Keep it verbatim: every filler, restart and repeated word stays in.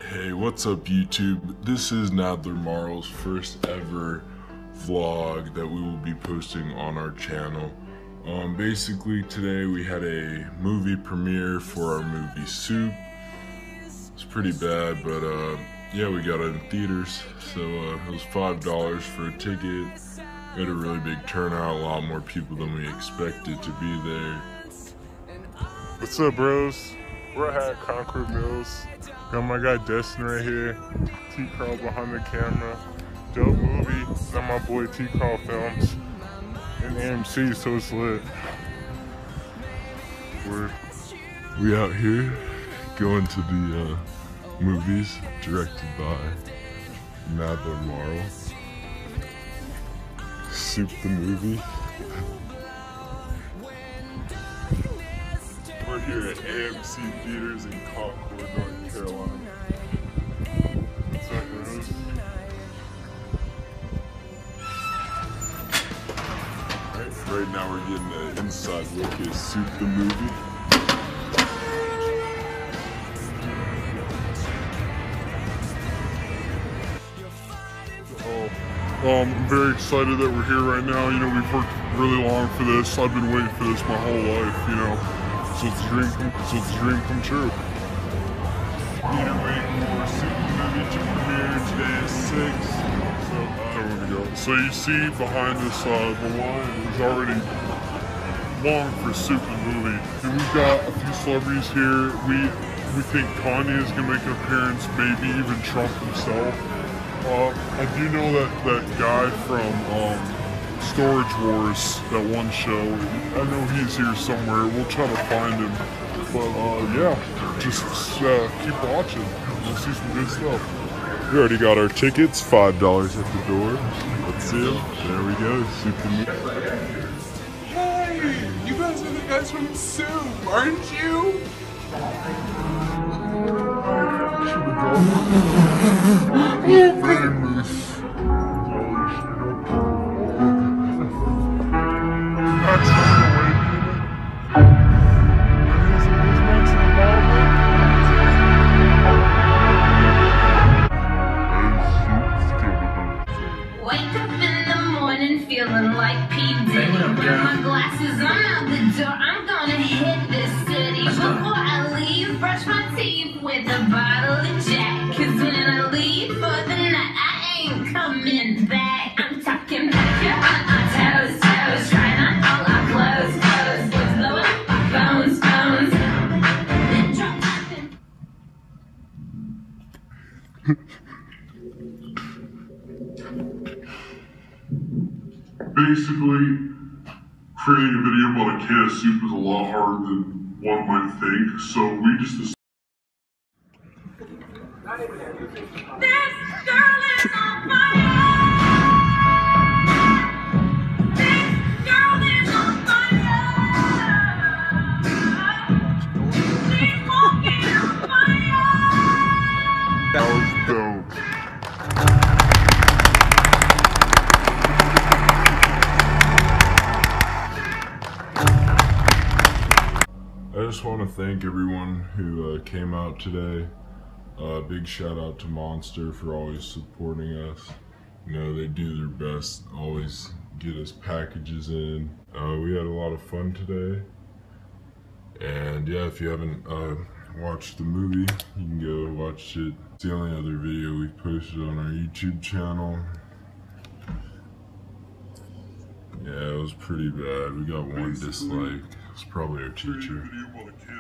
Hey, what's up YouTube? This is Nadler Marl's first ever vlog that we will be posting on our channel. Um, basically today we had a movie premiere for our movie Soup. It's pretty bad, but uh, yeah, we got it in theaters. So uh, it was five dollars for a ticket. We had a really big turnout, a lot more people than we expected to be there. What's up, bros? We're at Concord Mills. Got my guy Destin right here. T Carl behind the camera. Dope movie that my boy T Carl films. In A M C, so it's lit. We're We out here going to the uh, movies directed by Nadler Marl. Soup the movie. We're here at A M C Theaters in Concord, North Carolina. What's up, bros? Right, right now we're getting an inside look at Soup the movie. Um, I'm very excited that we're here right now. You know, we've worked really long for this. I've been waiting for this my whole life, you know. So it's a dream, so it's a dream come true. We're waiting for Soup the movie to premiere. Today is six. So, uh, There we go. So you see behind us, uh, the line is already long for Soup the movie. And we've got a few celebrities here. We we think Kanye is gonna make an appearance, maybe even Trump himself. Uh, I do know that that guy from um, Storage Wars, that one show. I know he's here somewhere. We'll try to find him. But uh, yeah, just uh, keep watching. We'll see some good stuff. we already got our tickets, five dollars at the door. Let's see them. There we go, Soup the movie. Hey, you guys are the guys from Soup, aren't you? Wake up in the morning feeling like P. Diddy. Got my glasses, I'm out the door. I'm gonna hit this city. Before I leave, brush my teeth with a bottle of Jack. Cause when I leave for the night, I ain't coming back. I'm talking back here on our toes, toes. Trying on all our clothes, clothes. What's blowing up our phones, phones. Then drop nothing. Basically, creating a video about a can of soup is a lot harder than one might think, so we just decided. This girl is on fire! This girl is on fire! She's walking on fire! That was dope. I just want to thank everyone who uh, came out today. Uh, big shout out to Monster for always supporting us. You know, they do their best, always get us packages in. Uh, we had a lot of fun today. And yeah, if you haven't uh, watched the movie, you can go watch it. It's the only other video we've posted on our YouTube channel. Yeah, it was pretty bad. We got one dislike. It's probably our teacher.